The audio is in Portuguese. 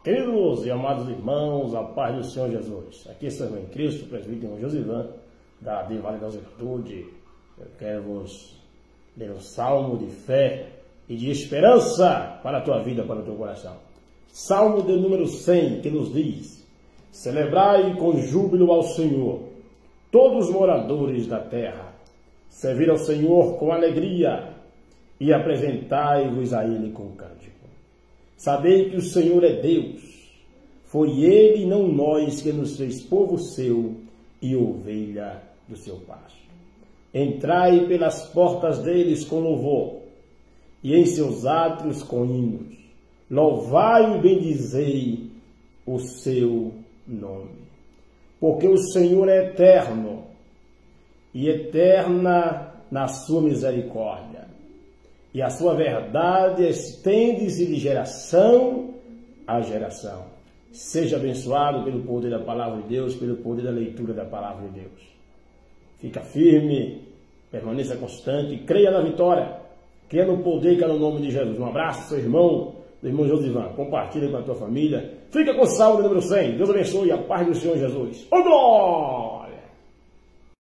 Queridos e amados irmãos, a paz do Senhor Jesus. Aqui é seu irmão em Cristo, presbítero Josivan, da Vale da Virtude. Eu quero vos ler um salmo de fé e de esperança para a tua vida, para o teu coração. Salmo de número 100, que nos diz: celebrai com júbilo ao Senhor, todos os moradores da terra. Servir ao Senhor com alegria e apresentai-vos a Ele com cântico. Sabei que o Senhor é Deus. Foi Ele e não nós que nos fez povo seu e ovelha do seu pasto. Entrai pelas portas deles com louvor e em seus átrios com hinos. Louvai e bendizei o seu nome. Porque o Senhor é eterno e eterna na sua misericórdia. E a sua verdade estende-se de geração a geração. Seja abençoado pelo poder da palavra de Deus, pelo poder da leitura da palavra de Deus. Fica firme, permaneça constante, creia na vitória, creia no poder que é no nome de Jesus. Um abraço, seu irmão, do irmão Josivan. Compartilha com a tua família. Fica com o salmo número 100. Deus abençoe, a paz do Senhor Jesus. Ô glória!